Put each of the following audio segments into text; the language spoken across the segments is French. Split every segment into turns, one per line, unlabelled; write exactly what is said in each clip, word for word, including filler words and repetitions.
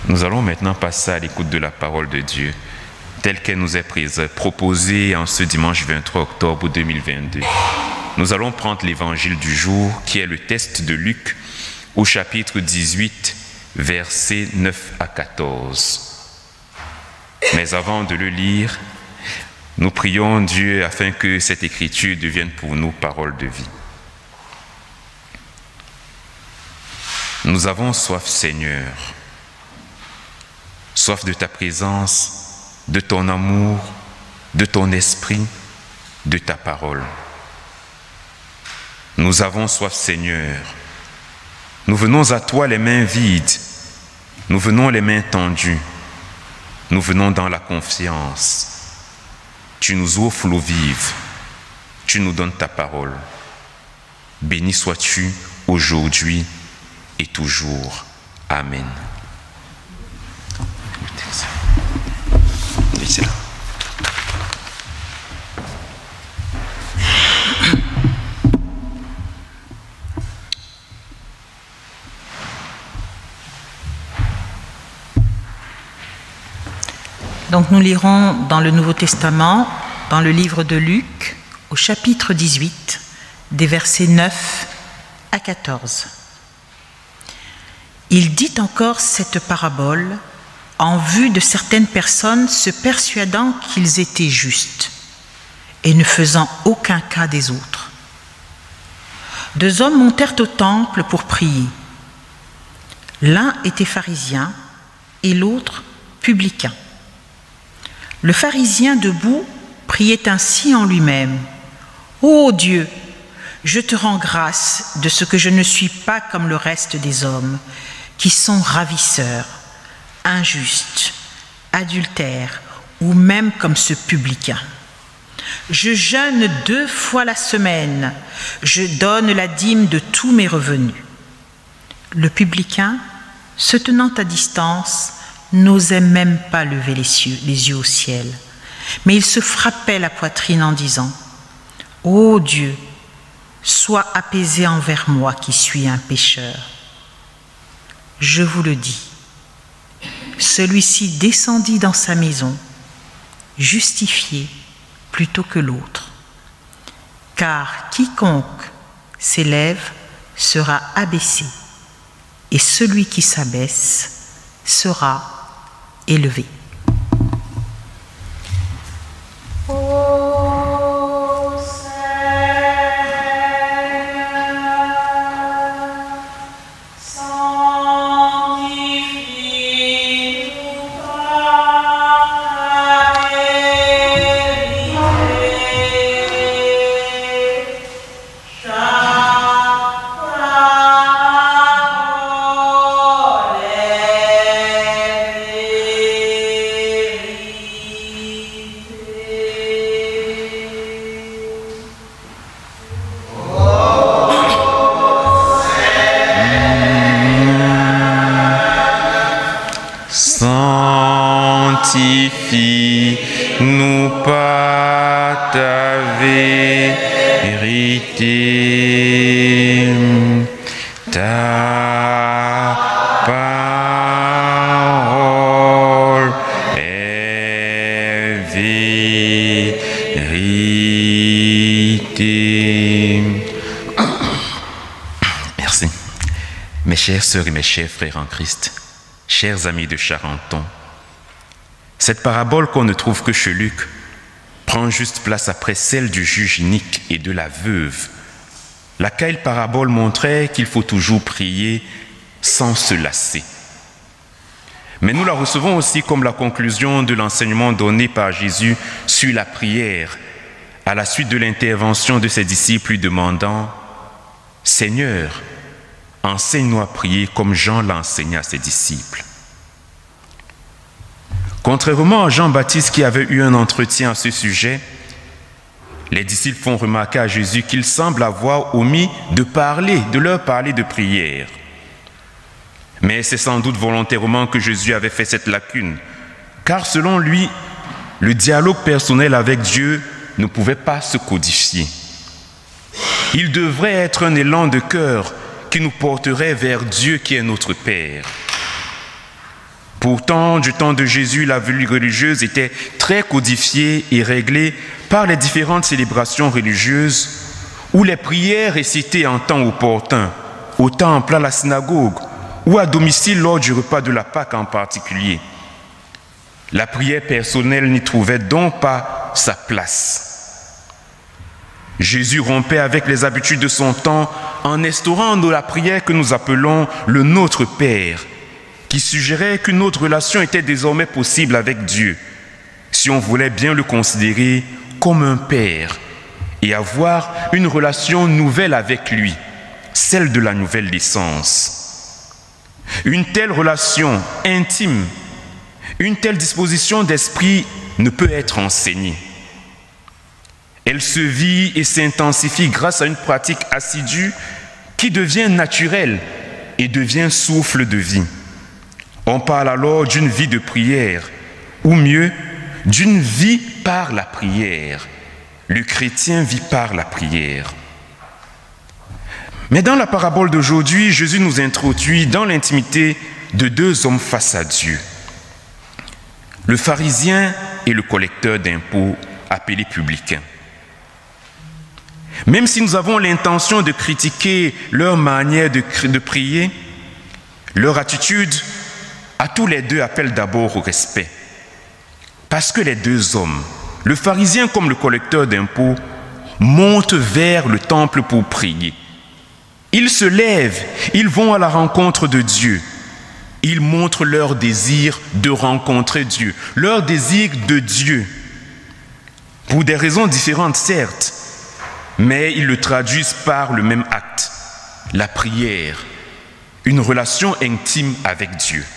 Nous allons maintenant passer à l'écoute de la parole de Dieu, telle qu'elle nous est prise, proposée en ce dimanche vingt-trois octobre deux mille vingt-deux. Nous allons prendre l'évangile du jour, qui est le texte de Luc, au chapitre dix-huit, versets neuf à quatorze. Mais avant de le lire, nous prions Dieu afin que cette écriture devienne pour nous parole de vie. Nous avons soif, Seigneur, soif de ta présence, de ton amour, de ton esprit, de ta parole. Nous avons soif, Seigneur. Nous venons à toi les mains vides, nous venons les mains tendues, nous venons dans la confiance. Tu nous offres l'eau vive, tu nous donnes ta parole. Béni sois-tu aujourd'hui et toujours. Amen. C'est là.
Donc nous lirons dans le Nouveau Testament, dans le livre de Luc, au chapitre dix-huit, des versets neuf à quatorze. Il dit encore cette parabole en vue de certaines personnes se persuadant qu'ils étaient justes et ne faisant aucun cas des autres. Deux hommes montèrent au temple pour prier. L'un était pharisien et l'autre publicain. Le pharisien debout priait ainsi en lui-même. « Ô Dieu, je te rends grâce de ce que je ne suis pas comme le reste des hommes, qui sont ravisseurs, injustes, adultères, ou même comme ce publicain. Je jeûne deux fois la semaine, je donne la dîme de tous mes revenus. » Le publicain, se tenant à distance, n'osait même pas lever les yeux, les yeux au ciel, mais il se frappait la poitrine en disant « Ô Dieu, sois apaisé envers moi qui suis un pécheur. » Je vous le dis, celui-ci descendit dans sa maison, justifié plutôt que l'autre. Car quiconque s'élève sera abaissé, et celui qui s'abaisse sera élevé.
Sanctifie-nous par ta vérité, ta parole est vérité. Merci. Mes chères sœurs et mes chers frères en Christ, chers amis de Charenton, cette parabole qu'on ne trouve que chez Luc prend juste place après celle du juge inique et de la veuve, laquelle parabole montrait qu'il faut toujours prier sans se lasser. Mais nous la recevons aussi comme la conclusion de l'enseignement donné par Jésus sur la prière, à la suite de l'intervention de ses disciples lui demandant « Seigneur, enseigne-nous à prier comme Jean l'a enseigné à ses disciples. » Contrairement à Jean-Baptiste qui avait eu un entretien à ce sujet, les disciples font remarquer à Jésus qu'il semble avoir omis de parler, de leur parler de prière. Mais c'est sans doute volontairement que Jésus avait fait cette lacune, car selon lui, le dialogue personnel avec Dieu ne pouvait pas se codifier. Il devrait être un élan de cœur qui nous porterait vers Dieu qui est notre Père. Pourtant, du temps de Jésus, la vie religieuse était très codifiée et réglée par les différentes célébrations religieuses ou les prières récitées en temps opportun, au temple, à la synagogue ou à domicile lors du repas de la Pâque en particulier. La prière personnelle n'y trouvait donc pas sa place. Jésus rompait avec les habitudes de son temps en instaurant la prière que nous appelons le Notre Père, qui suggérait qu'une autre relation était désormais possible avec Dieu, si on voulait bien le considérer comme un père et avoir une relation nouvelle avec lui, celle de la nouvelle naissance. Une telle relation intime, une telle disposition d'esprit ne peut être enseignée. Elle se vit et s'intensifie grâce à une pratique assidue qui devient naturelle et devient souffle de vie. On parle alors d'une vie de prière, ou mieux, d'une vie par la prière. Le chrétien vit par la prière. Mais dans la parabole d'aujourd'hui, Jésus nous introduit dans l'intimité de deux hommes face à Dieu. Le pharisien et le collecteur d'impôts, appelé publicain. Même si nous avons l'intention de critiquer leur manière de, de prier, leur attitude à tous les deux appelle d'abord au respect. Parce que les deux hommes, le pharisien comme le collecteur d'impôts, montent vers le temple pour prier. Ils se lèvent, ils vont à la rencontre de Dieu. Ils montrent leur désir de rencontrer Dieu, leur désir de Dieu. Pour des raisons différentes, certes, mais ils le traduisent par le même acte, la prière, une relation intime avec Dieu.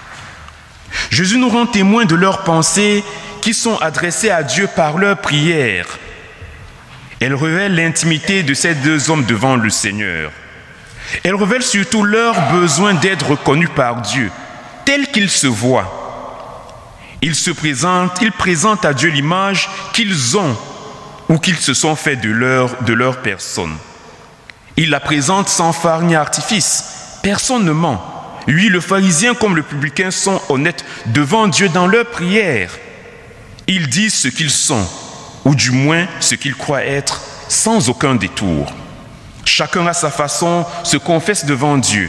Jésus nous rend témoins de leurs pensées qui sont adressées à Dieu par leur prière. Elle révèle l'intimité de ces deux hommes devant le Seigneur. Elle révèle surtout leur besoin d'être reconnus par Dieu, tel qu'ils se voient. Ils se présentent, ils présentent à Dieu l'image qu'ils ont ou qu'ils se sont fait de leur, de leur personne. Ils la présentent sans phare ni artifice. Personne ne ment. Oui, le pharisien comme le publicain sont honnêtes devant Dieu dans leur prière. Ils disent ce qu'ils sont, ou du moins ce qu'ils croient être, sans aucun détour. Chacun à sa façon se confesse devant Dieu.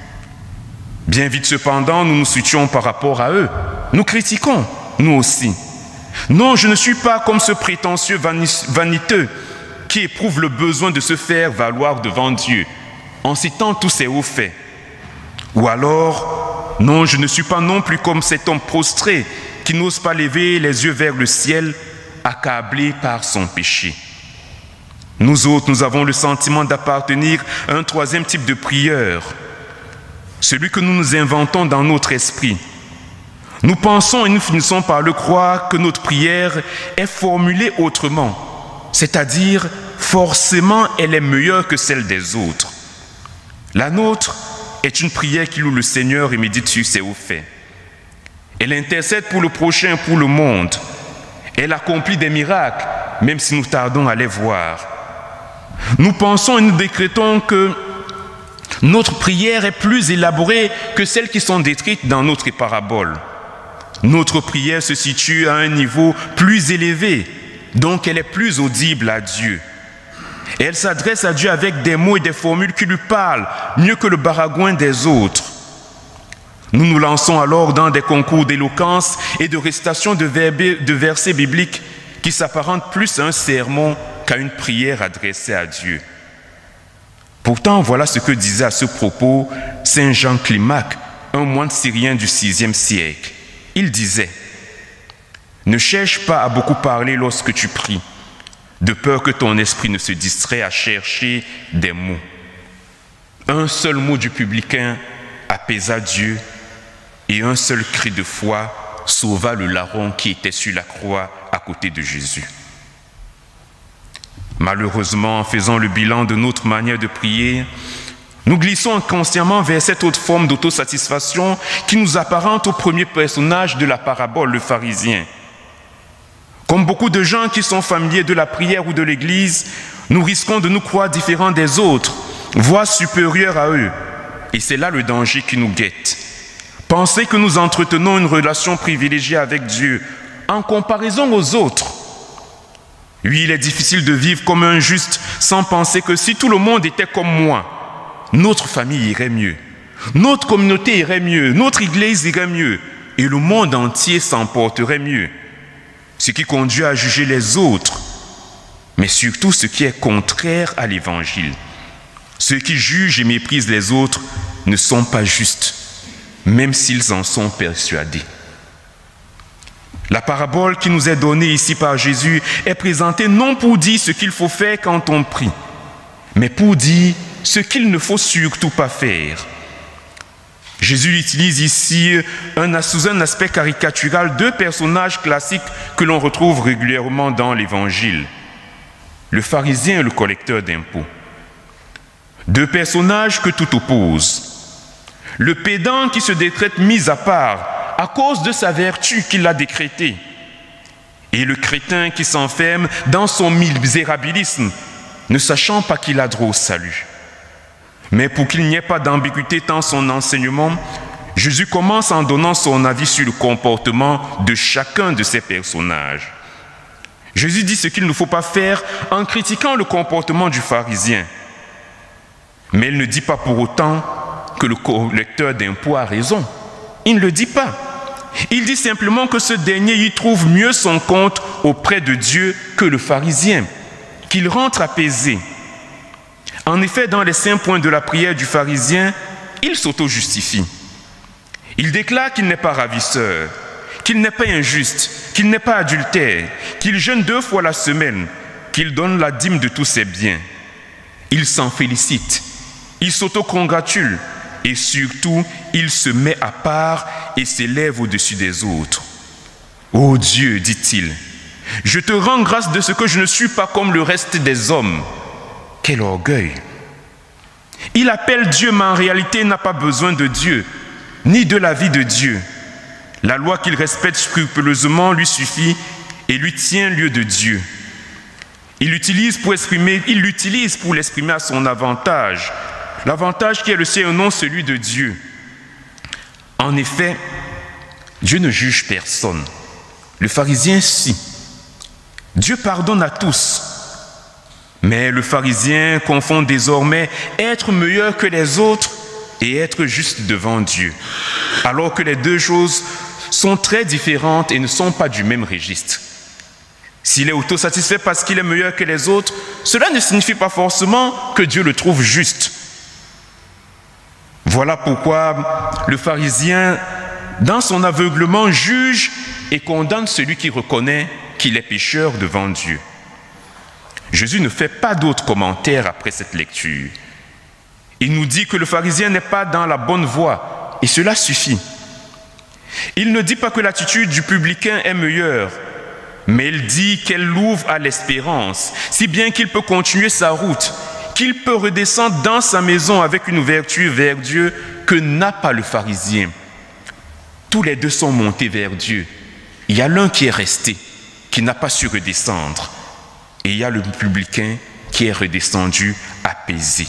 Bien vite cependant, nous nous situons par rapport à eux. Nous critiquons, nous aussi. Non, je ne suis pas comme ce prétentieux vaniteux qui éprouve le besoin de se faire valoir devant Dieu, en citant tous ses hauts faits. Ou alors, non, je ne suis pas non plus comme cet homme prostré qui n'ose pas lever les yeux vers le ciel, accablé par son péché. Nous autres, nous avons le sentiment d'appartenir à un troisième type de prieur, celui que nous nous inventons dans notre esprit. Nous pensons et nous finissons par le croire que notre prière est formulée autrement, c'est-à-dire forcément elle est meilleure que celle des autres. La nôtre est une prière qui loue le Seigneur et médite sur ses hauts faits. Elle intercède pour le prochain, pour le monde. Elle accomplit des miracles, même si nous tardons à les voir. Nous pensons et nous décrétons que notre prière est plus élaborée que celles qui sont décrites dans notre parabole. Notre prière se situe à un niveau plus élevé, donc elle est plus audible à Dieu. Et elle s'adresse à Dieu avec des mots et des formules qui lui parlent mieux que le baragouin des autres. Nous nous lançons alors dans des concours d'éloquence et de récitation de, verbes, de versets bibliques qui s'apparentent plus à un sermon qu'à une prière adressée à Dieu. Pourtant, voilà ce que disait à ce propos saint Jean Climac, un moine syrien du sixième siècle. Il disait « Ne cherche pas à beaucoup parler lorsque tu pries, de peur que ton esprit ne se distrait à chercher des mots. » Un seul mot du publicain apaisa Dieu et un seul cri de foi sauva le larron qui était sur la croix à côté de Jésus. Malheureusement, en faisant le bilan de notre manière de prier, nous glissons inconsciemment vers cette autre forme d'autosatisfaction qui nous apparente au premier personnage de la parabole, le pharisien. Comme beaucoup de gens qui sont familiers de la prière ou de l'Église, nous risquons de nous croire différents des autres, voire supérieurs à eux. Et c'est là le danger qui nous guette. Penser que nous entretenons une relation privilégiée avec Dieu en comparaison aux autres. Oui, il est difficile de vivre comme un juste sans penser que si tout le monde était comme moi, notre famille irait mieux, notre communauté irait mieux, notre église irait mieux et le monde entier s'en porterait mieux. Ce qui conduit à juger les autres, mais surtout ce qui est contraire à l'évangile. Ceux qui jugent et méprisent les autres ne sont pas justes, même s'ils en sont persuadés. La parabole qui nous est donnée ici par Jésus est présentée non pour dire ce qu'il faut faire quand on prie, mais pour dire ce qu'il ne faut surtout pas faire. Jésus utilise ici un, sous un aspect caricatural deux personnages classiques que l'on retrouve régulièrement dans l'Évangile, le pharisien et le collecteur d'impôts. Deux personnages que tout oppose. Le pédant qui se décrète mis à part à cause de sa vertu qu'il a décrétée, et le crétin qui s'enferme dans son misérabilisme, ne sachant pas qu'il a droit au salut. Mais pour qu'il n'y ait pas d'ambiguïté dans son enseignement, Jésus commence en donnant son avis sur le comportement de chacun de ces personnages. Jésus dit ce qu'il ne faut pas faire en critiquant le comportement du pharisien. Mais il ne dit pas pour autant que le collecteur d'impôts a raison. Il ne le dit pas. Il dit simplement que ce dernier y trouve mieux son compte auprès de Dieu que le pharisien, qu'il rentre apaisé. En effet, dans les cinq points de la prière du pharisien, il s'auto-justifie. Il déclare qu'il n'est pas ravisseur, qu'il n'est pas injuste, qu'il n'est pas adultère, qu'il jeûne deux fois la semaine, qu'il donne la dîme de tous ses biens. Il s'en félicite, il s'auto-congratule et surtout, il se met à part et s'élève au-dessus des autres. « Ô Dieu, dit-il, je te rends grâce de ce que je ne suis pas comme le reste des hommes. » Quel orgueil! Il appelle Dieu, mais en réalité, il n'a pas besoin de Dieu, ni de la vie de Dieu. La loi qu'il respecte scrupuleusement lui suffit et lui tient lieu de Dieu. Il l'utilise pour exprimer, il l'utilise pour l'exprimer à son avantage, l'avantage qui est le sien et non celui de Dieu. En effet, Dieu ne juge personne. Le pharisien, si. Dieu pardonne à tous. Mais le pharisien confond désormais être meilleur que les autres et être juste devant Dieu, alors que les deux choses sont très différentes et ne sont pas du même registre. S'il est autosatisfait parce qu'il est meilleur que les autres, cela ne signifie pas forcément que Dieu le trouve juste. Voilà pourquoi le pharisien, dans son aveuglement, juge et condamne celui qui reconnaît qu'il est pécheur devant Dieu. Jésus ne fait pas d'autres commentaires après cette lecture. Il nous dit que le pharisien n'est pas dans la bonne voie, et cela suffit. Il ne dit pas que l'attitude du publicain est meilleure, mais il dit qu'elle l'ouvre à l'espérance, si bien qu'il peut continuer sa route, qu'il peut redescendre dans sa maison avec une ouverture vers Dieu que n'a pas le pharisien. Tous les deux sont montés vers Dieu. Il y a l'un qui est resté, qui n'a pas su redescendre. Et il y a le publicain qui est redescendu apaisé.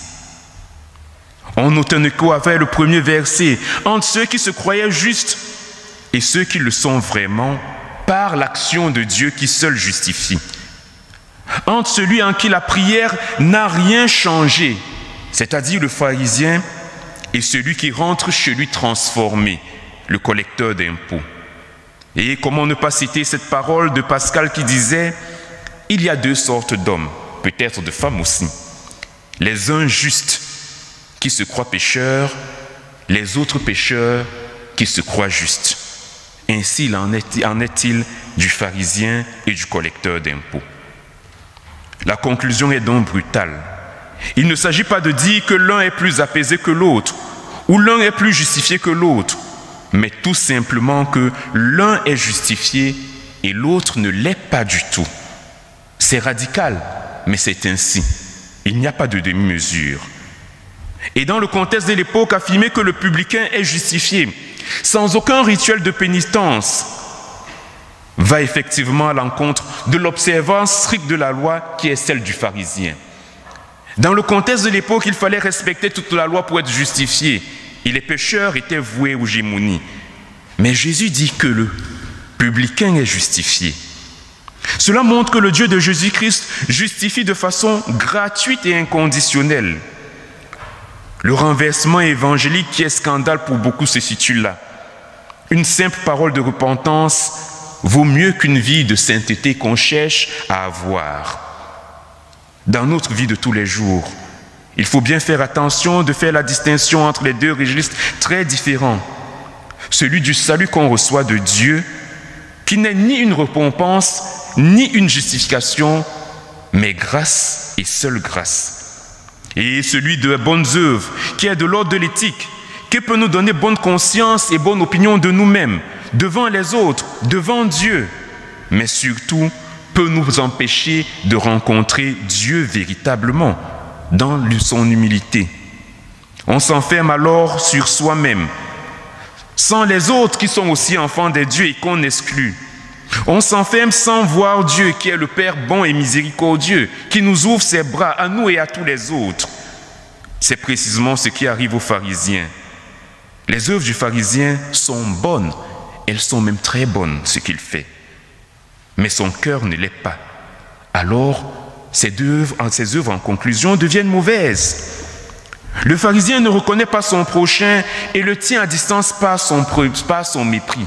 On note un écho avec le premier verset entre ceux qui se croyaient justes et ceux qui le sont vraiment par l'action de Dieu qui seul justifie. Entre celui en qui la prière n'a rien changé, c'est-à-dire le pharisien, et celui qui rentre chez lui transformé, le collecteur d'impôts. Et comment ne pas citer cette parole de Pascal qui disait « Il y a deux sortes d'hommes, peut-être de femmes aussi. Les uns justes qui se croient pécheurs, les autres pécheurs qui se croient justes. Ainsi il en est, en est-il du pharisien et du collecteur d'impôts. » La conclusion est donc brutale. Il ne s'agit pas de dire que l'un est plus apaisé que l'autre, ou l'un est plus justifié que l'autre, mais tout simplement que l'un est justifié et l'autre ne l'est pas du tout. C'est radical, mais c'est ainsi. Il n'y a pas de demi-mesure. Et dans le contexte de l'époque, affirmer que le publicain est justifié sans aucun rituel de pénitence va effectivement à l'encontre de l'observance stricte de la loi qui est celle du pharisien. Dans le contexte de l'époque, il fallait respecter toute la loi pour être justifié. et les pécheurs étaient voués aux gémonies. Mais Jésus dit que le publicain est justifié. Cela montre que le Dieu de Jésus-Christ justifie de façon gratuite et inconditionnelle. Le renversement évangélique qui est scandale pour beaucoup se situe là. Une simple parole de repentance vaut mieux qu'une vie de sainteté qu'on cherche à avoir. Dans notre vie de tous les jours, il faut bien faire attention de faire la distinction entre les deux registres très différents. Celui du salut qu'on reçoit de Dieu, qui n'est ni une récompense, ni une justification, mais grâce et seule grâce. Et celui de bonnes œuvres, qui est de l'ordre de l'éthique, qui peut nous donner bonne conscience et bonne opinion de nous-mêmes, devant les autres, devant Dieu, mais surtout peut nous empêcher de rencontrer Dieu véritablement dans son humilité. On s'enferme alors sur soi-même, sans les autres qui sont aussi enfants des dieux et qu'on exclut. On s'enferme sans voir Dieu qui est le Père bon et miséricordieux, qui nous ouvre ses bras à nous et à tous les autres. C'est précisément ce qui arrive aux pharisiens. Les œuvres du pharisien sont bonnes, elles sont même très bonnes, ce qu'il fait. Mais son cœur ne l'est pas. Alors, ces œuvres, ces œuvres en conclusion deviennent mauvaises. Le pharisien ne reconnaît pas son prochain et le tient à distance par son, par son mépris.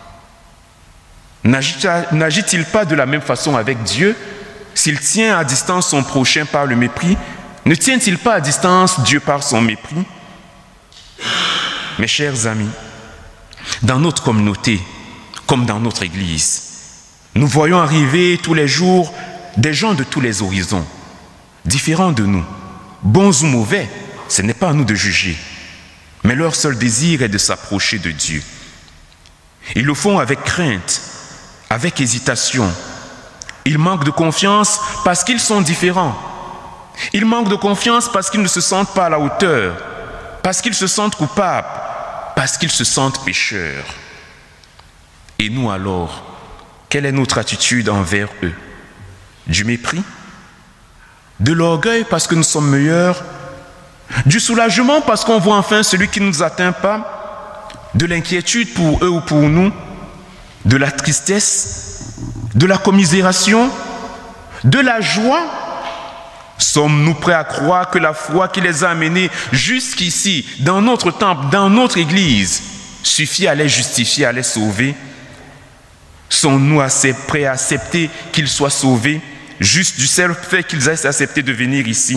N'agit-il pas de la même façon avec Dieu? S'il tient à distance son prochain par le mépris, ne tient-il pas à distance Dieu par son mépris? Mes chers amis, dans notre communauté, comme dans notre Église, nous voyons arriver tous les jours des gens de tous les horizons, différents de nous, bons ou mauvais, ce n'est pas à nous de juger, mais leur seul désir est de s'approcher de Dieu. Ils le font avec crainte, avec hésitation. Ils manquent de confiance parce qu'ils sont différents. Ils manquent de confiance parce qu'ils ne se sentent pas à la hauteur, parce qu'ils se sentent coupables, parce qu'ils se sentent pécheurs. Et nous alors, quelle est notre attitude envers eux? Du mépris? De l'orgueil parce que nous sommes meilleurs? Du soulagement parce qu'on voit enfin celui qui ne nous atteint pas? De l'inquiétude pour eux ou pour nous? De la tristesse? De la commisération? De la joie? Sommes-nous prêts à croire que la foi qui les a amenés jusqu'ici, dans notre temple, dans notre église, suffit à les justifier, à les sauver? Sommes-nous assez prêts à accepter qu'ils soient sauvés, juste du seul fait qu'ils aient accepté de venir ici?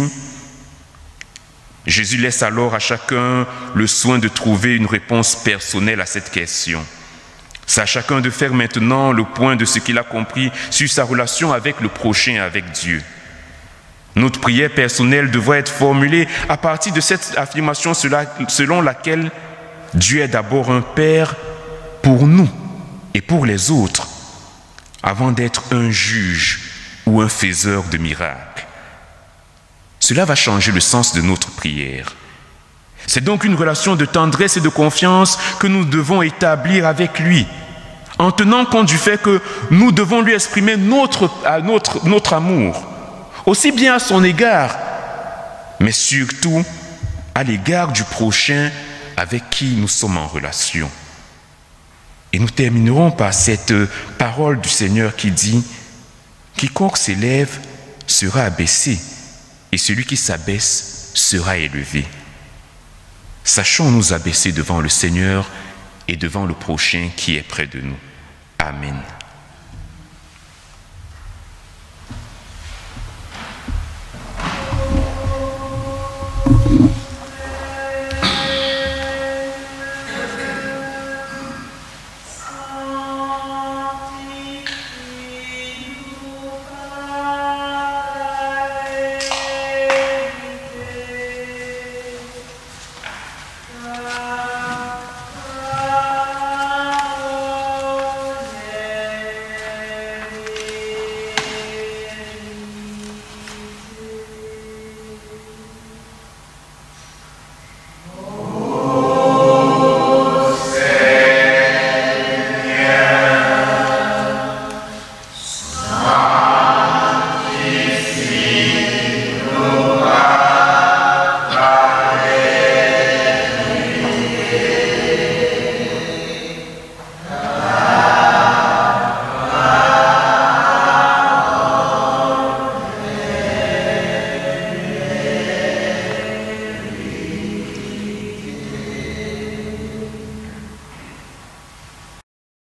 Jésus laisse alors à chacun le soin de trouver une réponse personnelle à cette question. C'est à chacun de faire maintenant le point de ce qu'il a compris sur sa relation avec le prochain et avec Dieu. Notre prière personnelle devrait être formulée à partir de cette affirmation selon laquelle Dieu est d'abord un Père pour nous et pour les autres, avant d'être un juge ou un faiseur de miracles. Cela va changer le sens de notre prière. C'est donc une relation de tendresse et de confiance que nous devons établir avec lui, en tenant compte du fait que nous devons lui exprimer notre, notre, notre amour, aussi bien à son égard, mais surtout à l'égard du prochain avec qui nous sommes en relation. Et nous terminerons par cette parole du Seigneur qui dit « Quiconque s'élève sera abaissé, et celui qui s'abaisse sera élevé. » Sachons nous abaisser devant le Seigneur et devant le prochain qui est près de nous. Amen.